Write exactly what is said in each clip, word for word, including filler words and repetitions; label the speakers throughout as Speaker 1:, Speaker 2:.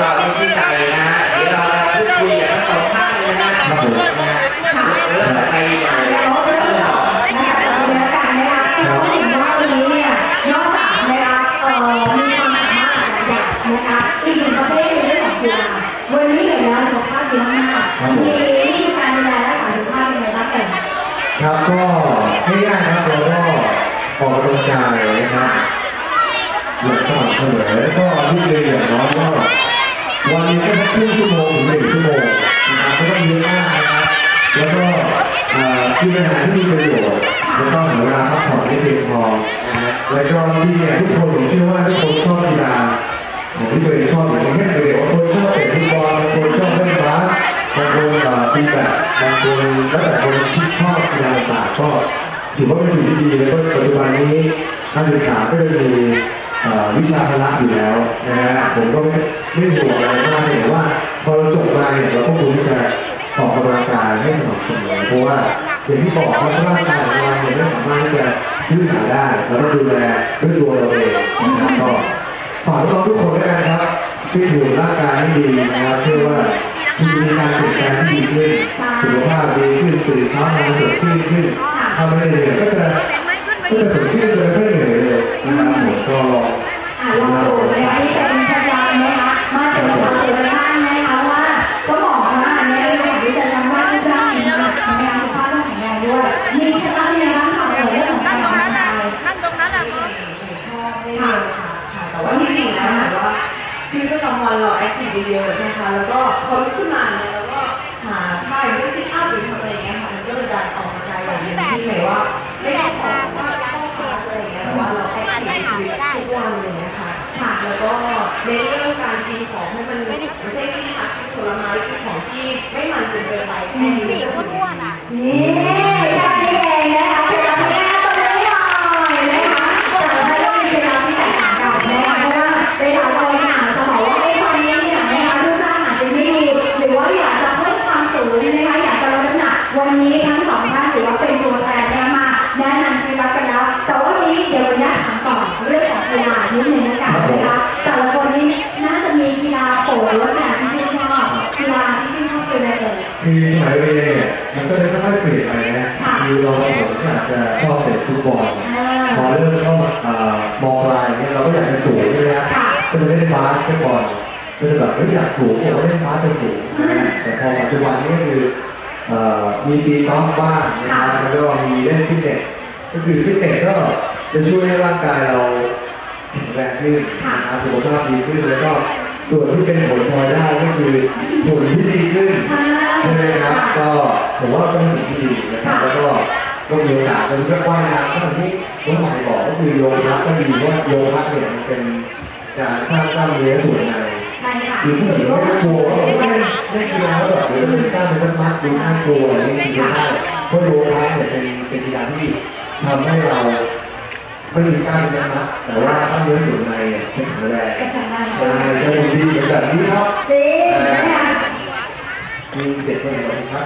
Speaker 1: เราไม่ชื่นใจนะเดี๋ยวเราพูดคุยกับทั้งสองท่านเลยนะครับผมนะเริ่มไปเลย
Speaker 2: นะคะเรื่องต่อนะคะต่อเรื่องการนะคะก็เห็นว่าวันนี้เนี่ยนอกจากนะคะเอ่อมีความสามารถหลายอย่างนะคะอีกหนึ่งประเภทในเรื่องของกีฬาวันนี้เห็นแล้วสุขภาพดีมากมีวิธีการดูแลรักษาสุขภาพยังไงบ้างเอ่ย
Speaker 3: ครับก็ง่ายๆครับเราก็ออกกำลังกายนะครับอย่างสม่ำเสมอแล้วก็ยืดเยื้ออย่างน้อยก็วันนี้ก็ครึ่งชั่วโมงถึงหนึ่งชั่วโมงนะครับไม่ต้องเยอะมากนะครับแล้วก็กินอาหารที่มีประโยชน์แล้วก็หาเวลาพักผ่อนให้เพียงพอแล้วก็ที่เนี่ยทุกคนผมเชื่อว่าทุกคนชอบกีฬาของที่ตัวเองชอบอย่างเช่นเด็กบางคนชอบเตะฟุตบอลบางคนชอบเล่นบาสบางคนตีแบดบางคนแล้วแต่คนที่ชอบกีฬาต่างๆก็ถือว่าเป็นสิ่งที่ดีแล้วก็ปัจจุบันนี้การศึกษาก็จะมีวิชาพละอยู่แล้วนะฮะผมก็ไม่ไม่ห่วงอะไรมากแต่ว่าพอเราจบมาเนี่ยเราก็ควรที่จะออกกำลังกายให้สม่ำเสมอเพราะว่าอย่างที่บอกว่าร่างกายของเราเนี่ยไม่สามารถที่จะซื้อหาได้เราต้องดูแลด้วยตัวเราเองนะครับก็ฝากน้องทุกคนด้วยกันครับที่อยู่ร่างกายให้ดีนะครับเชื่อว่าคุณมีการเปลี่ยนแปลงที่ดีขึ้นสุขภาพดีขึ้นตื่นเช้ามาสดชื่นขึ้นทำอะไรเนี่ยก็จะก็จะสดชื่นเลยไม่เหนื่อยเลยนะครับผมก็ลอง
Speaker 2: ลองดูนะคะที่จะเป็นพยานนะคะมาจากความเชื่อมั่นนะคะว่าก็บอกว่าในเรื่องที่จะทำให้ร่างกายนะคะในสุขภาพต้องแข็งแรงด้วยมีเคล็ดลับในร่างกายเรื่องของการออกกำลังกาย
Speaker 4: นั่นตรงนั้นแหละ
Speaker 5: ชอบไม่เลยค่ะแต่ว่าที่จริงแล้วหมายว่าชีวิตประจำวันเราแอคทีฟเยอะๆนะคะแล้วก็พอลุกขึ้นมาเนี่ยเราก็หาท่าอย่างเช่นซิทอัพหรือทำอะไรอย่างเงี้ยค่ะมันก็เป็นการออกกำลังกายอย่างหนึ่งที่หมายว่าไม่ได้ขอว่าต้องคลาสอะไรอย่างเงี้ยแต่ว่าเราแอคทีฟในชีวิตทุกวันเลยนะคะค่ะแล้วก็ในเรื่องการกินของให้มันไม่ใช่กินผักกินผลไม้กินของที่ไม่มันจนเกินไปแค่นี้ก็ถือว่า
Speaker 2: นี่ใช่เองนะคะเป็นการแก้ตัวไม่หน่อยนะคะแต่ว่าก็เป็นเวลาที่แตกต่างกันนะคะเพราะว่าเวลาเราเนี่ยจะบอกว่าไอ้ตอนนี้เนี่ยนะคะรูปร่างอาจจะไม่ดีหรือว่าอยากจะเพิ่มความสูงนะคะอยากจะลดน้ำหนักวันนี้ทั้งสองท่านถือว่าเป็นตัวแทนเนี่ยมาแนะนำเคล็ดลับกันแล้วแต่ว่าวันนี้เดี๋ยววันนี้ถามก่อนเรื่องของกีฬานิดนึงนะคะนะคะแต่ละคนนี้น่าจะมีกีฬาโปรดหรือว่ากีฬาที่ชื่นชอบกีฬาที่ชื่นชอบเป็นอะไรเอ่ย
Speaker 3: คือสมัยเรียนเนี่ยมันก็จะค่อยๆเปลี่ยนไปนะคือเราผมก็อาจจะชอบเตะฟุตบอลพอเริ่มเข้ามามองลายเนี่ยเราก็อยากจะสูงใช่ไหมครับก็จะเล่นบาสเกตบอลก็จะแบบไม่อยากสูงก็เล่นบาสจะสูงแต่พอปัจจุบันนี้คือมีตีกอล์ฟบ้างนะครับแล้วก็มีเล่นฟิตเนสก็คือฟิตเนสก็จะช่วยให้ร่างกายเราแข็งแรงขึ้นนะครับสุขภาพดีขึ้นแล้วก็ส่วนที่เป็นผลพลอยได้ก็คือผลที่ดีขึ้นใช่ไหมครับก็ผมว่าเป็นสิ่งที่ดีนะครับแล้วก็ก็มีโอกาสเป็นเรื่องว่ายน้ำก็อย่างที่น้องหมายบอกก็คือโยคะก็ดีว่าโยคะเนี่ยมันเป็นการสร้างกล้ามเนื้อส่วนในหรือผู้หญิงไม่ต้องกลัวว่าไม่ไม่กีฬาแล้วแบบหรือเป็นกล้ามเนื้อมัดดูน่ากลัวอะไรนี่คือไม่ใช่เพราะโยคะเนี่ยเป็นเป็นกีฬาที่ทำให้เราไม่มีกล้ามเนื้อมัดแต่ว่ากล้ามเนื้อส่วนในเนี่ยแข็งแรงใช่ก็ดีแบบนี้ครับมีเด็กคนไหนครับ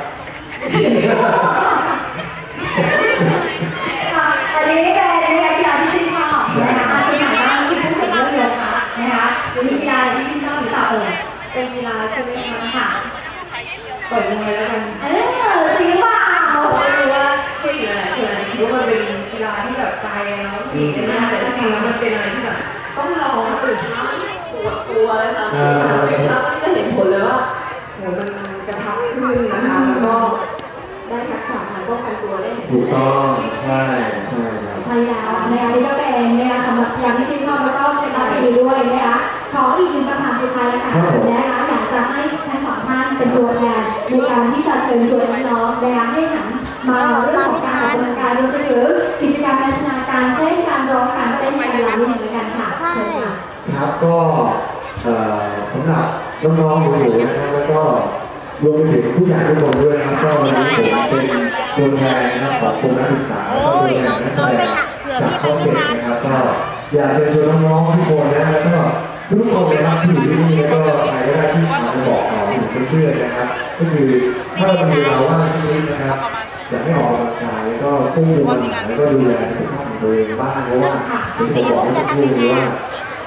Speaker 2: อันนี้เป็นกีฬาที่ชื่นชอบนะคะที่ผ่านมาที่พูดถึงเรื่องโยคะนะคะมีกีฬาที่ชื่นชอบหรือเปล่าเอ่ย
Speaker 5: เป็นกีฬาใช่ไหมคะค่ะต่อยมวยแล้วกัน
Speaker 2: เออจริงว่า
Speaker 5: ไม่รู้ว่าผู้หญิงอะไรคนไหนคิดว่ามันเป็นกีฬาที่แบบไกลเนาะผู้หญิงเนี่ยนะแต่จริงๆแล้วมันเป็นอะไรที่แบบต้องลองตื่นเช้าปวดตัวเลยค่ะตื่นเช้าที่จะเห็นผลเลยว่าโหมันกระชับขึ้นนะคะแล้วก็ได้ทักษะทางป้องกันตัวได้
Speaker 3: ถูกต้องใช่ใช่ครับ
Speaker 2: ใช่แล้วนะคะนี่ก็เป็นนะคะสำหรับการที่ชื่นชอบแล้วก็เคล็ดลับดีด้วยนะคะขออีกหนึ่งคำถามสุดท้ายแล้วกันนะคะอยากจะให้ทั้งสองท่านเป็นตัวแทนในการที่จะเชิญชวนน้องๆนะคะให้หันมาเรื่องของการออกกำลังกายรวมถึงกิจกรรมพัฒนาการเช่นการร้องการเต้นการรำด้วยเหมือนกันค่ะเชิญค่ะ
Speaker 3: ครับก็สำหรับน้องๆหนูๆนะครับแล้วก็รวมไปถึงผู้ใหญ่ทุกคนด้วยนะครับก็วันนี้ผมเป็นตัวแทนนะครับของกรมนักศึกษาและตัวแทนนักแสดงจากช่องเจ็ดนะครับก็อยากจะชวนน้องๆทุกคนนะแล้วก็ทุกคนนะครับที่อยู่ที่นี่แล้วก็ใครก็ได้ที่อาจจะบอกเราถึงเพื่อนๆนะครับก็คือถ้าเรามีเวลาว่างสักนิดนะครับอยากให้ออกกำลังกายแล้วก็ควบคุมอาหารแล้วก็ดูแลสุขภาพของตัวเองบ้างเพราะว่าผมบอกให้ทุกคนว่า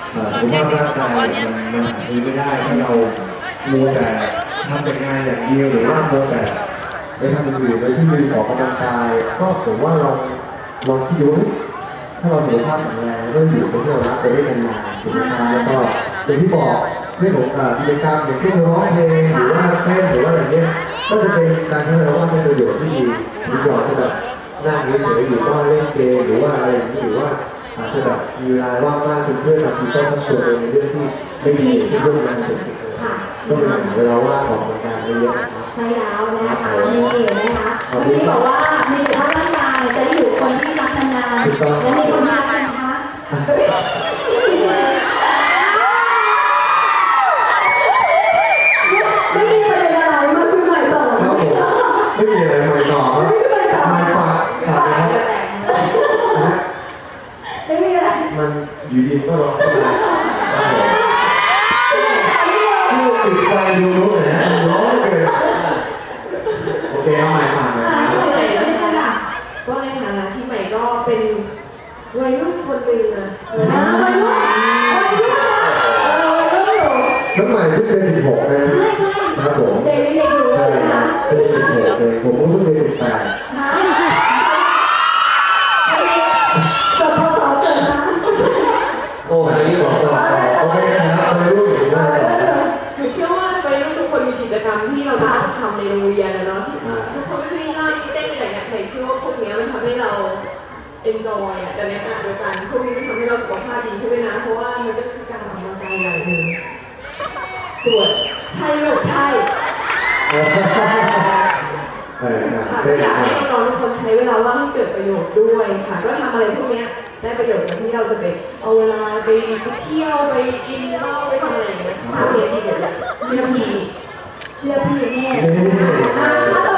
Speaker 3: เอ่อสุขภาพร่างกายเนี่ยมันมันหาซื้อไม่ได้ถ้าเรามัวแต่ทำแต่งานอย่างเดียวหรือว่ามัวแต่ไปทำอย่างอื่นโดยที่ลืมออกกำลังกายก็ผมว่าลองลองคิดดูถ้าเราสุขภาพแข็งแรงก็อยู่กับที่เรารักไปได้นานๆถูกไหมครับแล้วก็อย่างที่บอกเรื่องของการกิจกรรมอย่างเช่นร้องเพลงหรือว่าเต้นหรือว่าอะไรเงี้ยก็จะเป็นการที่เราว่าเป็นประโยชน์ที่ดีดีกว่าจะแบบนั่งเฉยๆอยู่ก็เล่นเกมหรือว่าอะไรอย่างนี้หรือว่าอาจจะแบบมีเวลาว่างมากจนเพื่อนบางทีก็ต้องชวนไปในเรื่องที่ไม่ดีที่เรื่องงานเสร็จก็เป็นเวลาว่างของการเยอะๆนะครับ
Speaker 2: ใช่แล้วนะคะนี่นะคะที่บอกว่ามีสุขภาพร่างกายจะได้อยู่คนที่รักนานๆและมีคนรักนะคะไม่มีประเด็นอะไรมาคุยใหม่ต่อ
Speaker 3: ครับผมไม่มีอะไรใหม่ต่อครับมันฝากฝากนะครับนะฮะ
Speaker 2: ไม่มีอะไร
Speaker 3: มันอยู่ดีก็ร้องขึ้นมาครับผมนี่ติดไฟดูรู้เลยนะร้องเกินโอเคเอาใหม่ผ่านเลยนะ
Speaker 5: ก็ในฐานะที่ใหม่ก็เป็นวัยรุ่นคนหนึ่งนะ
Speaker 2: วัยรุ่นวัยรุ่นวัยรุ่นอยู่
Speaker 3: น้ำใหม่เพิ่งเป็นสิบหกนะ
Speaker 2: ใช่ใช่
Speaker 3: ครับผม
Speaker 2: เด็กเด็กอยู่เล
Speaker 3: ใช่
Speaker 2: ยนะคะ
Speaker 3: เป็นสิบหกเลยผมก็เพิ่งเป็นสิบแปด
Speaker 2: จบพศเกิดมา
Speaker 3: โอ้ยนี่บอกต่อโอเคนะครับวัยรุ่นอยู่ได้ต่อ
Speaker 5: หนูเชื่อว่าวัยรุ่นทุกคนมีกิจกรรมที่เราจะต้องทำในโรงเรียนนะเนาะทุกคนไม่ได้ง่ายที่เต้นอะไรอย่างเงี้ยใครเชื่อว่าพวกนี้มันทำให้เรา enjoy อ่ะแต่ในขณะเดียวกันพวกนี้มันทำให้เราสุขภาพดีขึ้นด้วยนะเพราะว่ามันก็คือการออกกำลังกายอย่างหนึ่งส่วนใช่หรือใช่
Speaker 3: เออ
Speaker 5: ค่ะ
Speaker 3: เต้
Speaker 5: ก็
Speaker 3: น
Speaker 5: อยากให้
Speaker 3: นะ
Speaker 5: น้องๆทุกคนใช้เวลาว่างให้เกิดประโยชน์ด้วยค่ะ ก็ทำอะไรพวกเนี้ยได้ประโยชน์อย่างที่เราจะไปเอาเวลาไปเที่ยวไปกินเหล้าไปทำอะไรอย่างเงี้ยทำเรียนที่เดี๋ยวเชื่อพี่
Speaker 2: เชื่อพี่แน่
Speaker 3: นี่
Speaker 2: ถ้า